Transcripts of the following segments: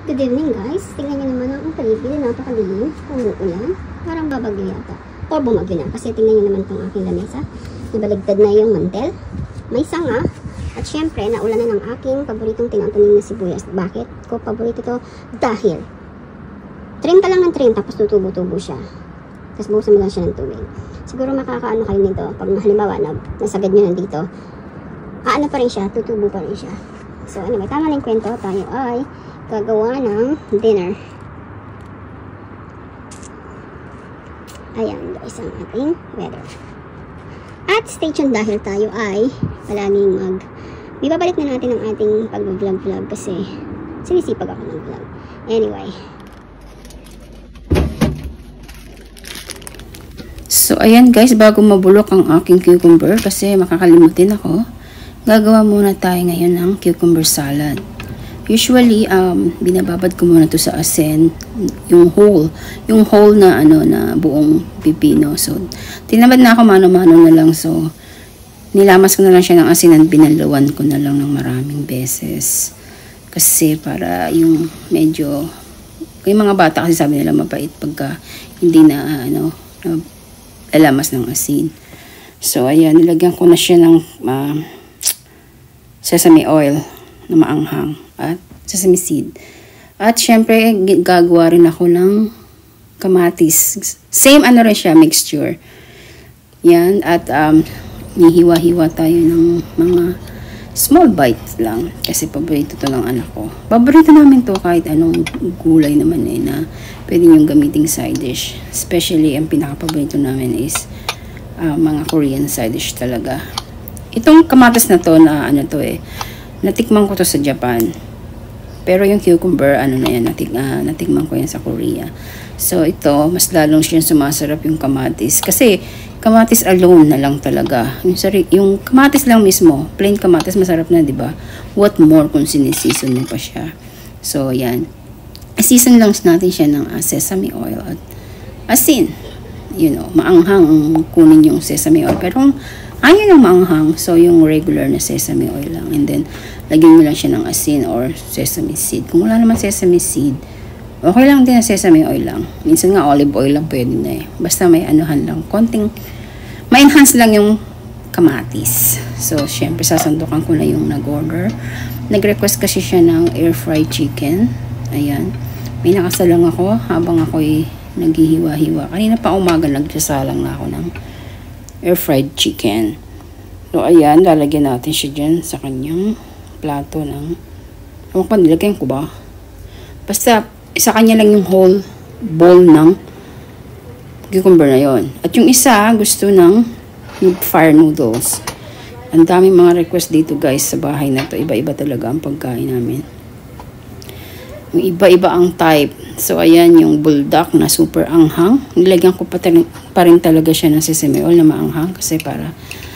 Good evening guys. Tingnan nyo naman ang paligid. Napakadilim. Umuulan. Parang babagyo yata. O bumagyo na. Kasi tingnan nyo naman itong aking lamesa. Nabaligtad na yung mantel. May sanga. At syempre, naulan na ng aking paboritong tinatanim na sibuyas. Bakit ko paborito to? Dahil 30 lang ng 30 tapos tutubo-tubo siya. Tapos buhusan mo lang siya ng tubig. Siguro makakaano kayo nito. Pag halimbawa, nasagad nyo nandito, aano pa rin siya, tutubo pa rin siya. So anyway, tama na yung kwento. Tayo ay gagawa ng dinner. Ayan guys ang ating weather. At stay tuned dahil tayo ay palaging ibabalik na natin ang ating pag-vlog kasi sinisipag ako ng vlog. Anyway. So ayan guys, bago mabulok ang aking cucumber kasi makakalimutin ako, gagawa muna tayo ngayon ng cucumber salad. Usually, binababad ko muna to sa asin, yung whole na na buong pipino. So, tinamad na ako mano-mano na lang. So, nilamas ko na lang siya ng asin at binaluan ko na lang ng maraming beses. Kasi para yung medyo, yung mga bata kasi sabi nila mapait pagka hindi na lalamas ng asin. So, ayan, nilagyan ko na siya ng sesame oil na maanghang at sesame seed. At syempre, gagawa rin ako ng kamatis. Same rin siya, mixture. Yan, at nihiwa-hiwa tayo ng mga small bites lang. Kasi paborito to ng anak ko. Paborito namin to kahit anong gulay naman na pwede niyong gamiting side dish. Especially, ang pinaka-paborito namin is mga Korean side dish talaga. Itong kamatis na to na natikman ko to sa Japan. Pero yung cucumber, natikman ko yan sa Korea. So, ito, mas lalong siya sumasarap yung kamatis. Kasi, kamatis alone na lang talaga. Yung kamatis lang mismo, plain kamatis, masarap na, di ba? What more kung sineseason mo pa siya. So, yan. Season lang natin siya ng sesame oil at asin. Maanghang ang kunin yung sesame oil. Pero, ayaw ng maanghang, so yung regular na sesame oil lang. And then, lagyan mo lang siya ng asin or sesame seed. Kung wala naman sesame seed, okay lang din na sesame oil lang. Minsan nga olive oil lang pwede na eh. Basta may anuhan lang, konting, ma-enhance lang yung kamatis. So, syempre, sasandukan ko na yung nag-order. Nag-request kasi siya ng air-fried chicken. Ayan. May nakasalang ako habang ako'y naghihiwa-hiwa. Kanina pa umaga, nagsasalang na ako ng air-fried chicken. So, ayan, lalagyan natin siya dyan sa kanyang plato ng, ewan ko, nilagyan ko ba? Basta, sa kanya lang yung whole bowl ng cucumber na yon. At yung isa, gusto ng fire noodles. Ang daming mga request dito guys sa bahay na to. Iba-iba talaga ang pagkain namin. Yung iba-iba ang type. So, ayan yung buldak na super anghang. Nilagyan ko pa rin talaga siya ng sesame oil na maanghang kasi para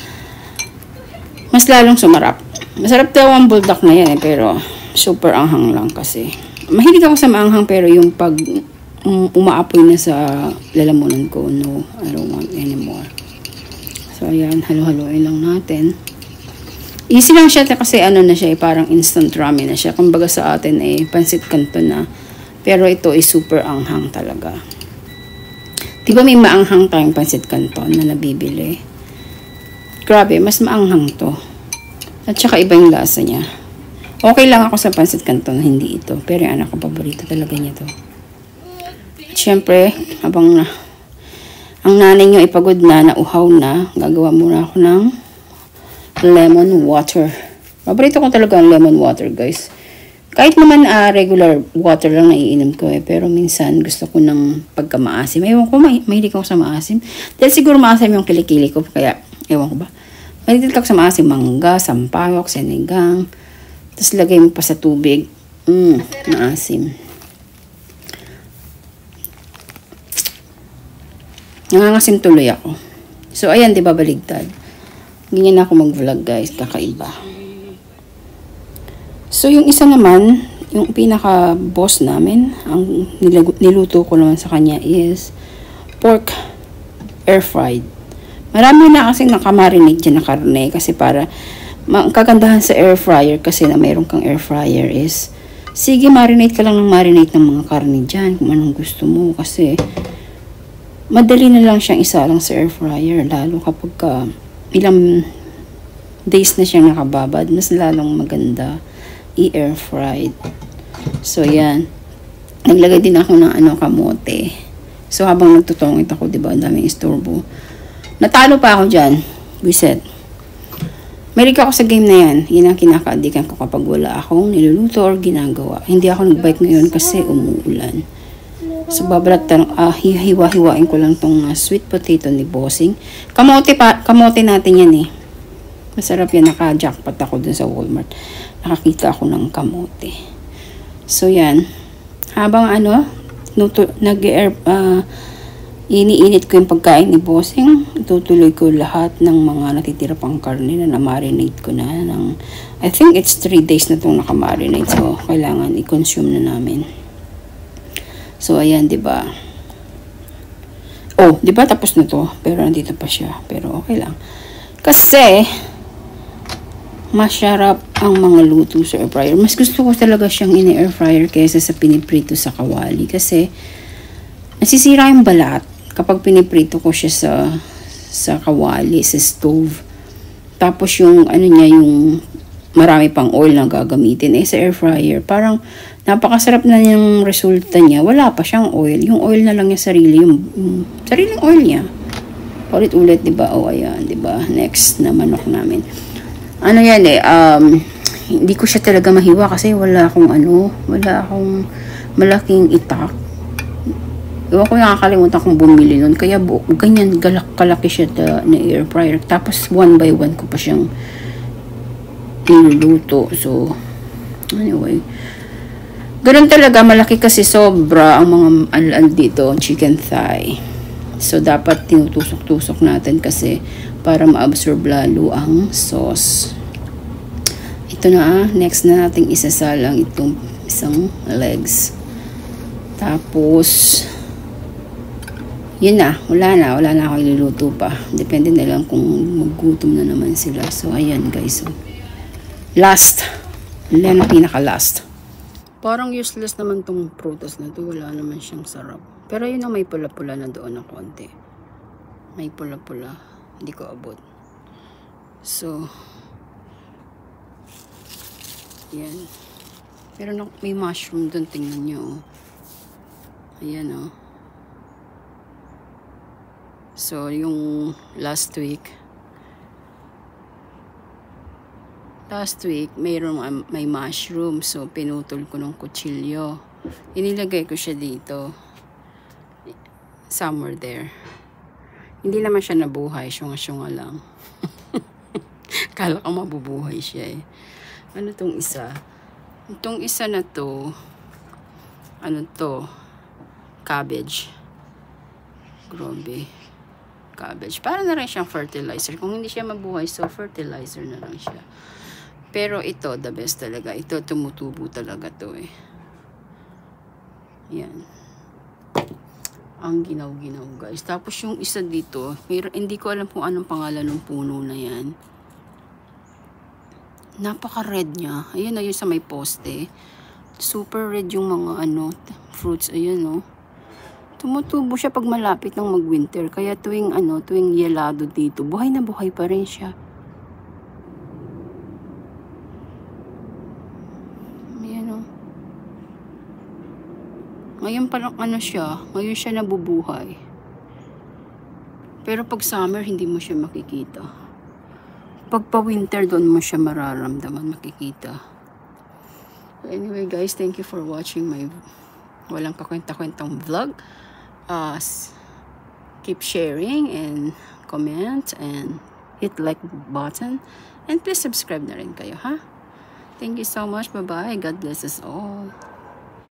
mas lalong sumarap. Masarap daw ang buldak na yan pero super anghang lang kasi. Mahilig ako sa maanghang pero yung pag umaapoy na sa lalamunan ko, no, I don't want anymore. So, ayan, halo-haloin lang natin. Easy lang siya kasi na siya, parang instant ramen na siya. Kumbaga sa atin pansit canton na. Pero ito super anghang talaga. Diba may maanghang tayong pansit canton na nabibili? Grabe, mas maanghang to. At saka iba yung lasa niya. Okay lang ako sa pansit canton, hindi ito. Pero yung anak ko, paborito talaga niya to. At syempre, habang ang nanay niyo ipagod na, nauhaw na, gagawa muna ako ng lemon water. Paborito ko talaga ang lemon water, guys. Kahit naman regular water lang naiinom ko pero minsan gusto ko ng pagkamaasim. Ewan ko, mahilig ako sa maasim. Dahil siguro maasim yung kilikili ko, kaya ewan ko ba. Mahilig ako sa maasim, mangga, sampayok, sinigang. Tapos lagay mo pa sa tubig. Maasim. Nangangasim tuloy ako. So, ayan, diba baligtad? Ganyan ako mag-vlog, guys. Kakaiba. So, yung isa naman, yung pinaka-boss namin, ang niluto ko naman sa kanya is pork air-fried. Marami na kasi nakamarinate dyan na karne kasi para ang kagandahan sa air fryer kasi na mayroon kang air fryer is sige, marinate ka lang ng marinate ng mga karne dyan kung anong gusto mo. Kasi, madali na lang siyang isalang sa air fryer. Lalo kapag ilang days na siyang nakababad, mas lalong maganda i-air fried. So, yan. Naglagay din ako ng kamote. So, habang nagtutungit ako, diba, ang daming istorbo. Natalo pa ako dyan. Buiset. Mahilig ako sa game na yan. Yan ang kinakaadikan ko kapag wala akong niluluto or ginagawa. Hindi ako nag-bike ngayon kasi umuulan. So, hiwa-hiwain ko lang tong sweet potato ni Bossing. Kamote natin yan eh. Masarap yan. Naka-jackpot ako dun sa Walmart. Nakakita ako ng kamote. So, yan. Habang iniinit ko yung pagkain ni Bossing, itutuloy ko lahat ng mga natitira pang karne na na-marinate ko na. I think it's 3 days na itong nakamarinate. So, kailangan i-consume na namin. So, ayan, diba? Oh, diba tapos na to? Pero nandito pa siya. Pero okay lang. Kasi, masarap ang mga luto sa air fryer. Mas gusto ko talaga siyang in-air fryer kaysa sa piniprito sa kawali. Kasi, nasisira yung balat kapag piniprito ko siya sa kawali, sa stove. Tapos yung yung marami pang oil na gagamitin sa air fryer. Parang napakasarap na yung resulta niya. Wala pa siyang oil. Yung oil na lang yung sariling oil niya. Ulit-ulit, diba? O, ayan, diba? Next na manok namin. Hindi ko siya talaga mahiwa kasi wala akong malaking itak. Ewan ko, nakakalimutan kong bumili nun. Kaya ganyan, kalaki siya na air fryer. Tapos, 1 by 1 ko pa siyang niluluto. So, anyway. Ganun talaga, malaki kasi sobra ang mga dito, chicken thigh. So, dapat tinutusok-tusok natin kasi para ma-absorb lalo ang sauce. Ito na, next na nating isasalang itong isang legs. Tapos, yun na, wala na ako iluluto pa. Depende na lang kung magutom na naman sila. So, ayan guys. So, last. Yan ang pinaka-last. Parang useless naman tong prutas na to. Wala naman siyang sarap. Pero yun ang may pula-pula na doon na konti. May pula-pula. Hindi ko abot. So, yan. Pero may mushroom doon. Tingnan nyo. Ayan o. So, yung last week, may mushroom. So, pinutol ko ng kutsilyo. Inilagay ko siya dito. Somewhere there. Hindi naman siya nabuhay. Syunga-syunga lang. Kala ko mabubuhay siya eh. Ano tong isa? Itong isa na to, cabbage. Grabe. Cabbage. Para na rin siyang fertilizer. Kung hindi siya mabuhay, so fertilizer na lang siya. Pero ito, the best talaga. Ito, tumutubo talaga to eh. Yan. Ang ginaw-ginaw guys. Tapos yung isa dito, hindi ko alam kung anong pangalan ng puno na yan. Napaka-red niya. Ayan na yun sa may poste. Super red yung mga fruits. Ayan o. Tumutubo siya pag malapit ng mag-winter. Kaya tuwing yelado dito, buhay na buhay pa rin siya. Ayan o. Ngayon parang siya. Ngayon siya nabubuhay. Pero pag summer, hindi mo siya makikita. Pag pa-winter, doon mo siya mararamdaman, makikita. So anyway guys, thank you for watching my walang kakwenta-kwentang vlog. Keep sharing and comment and hit like button. And please subscribe na rin kayo, ha? Thank you so much. Bye-bye. God bless us all.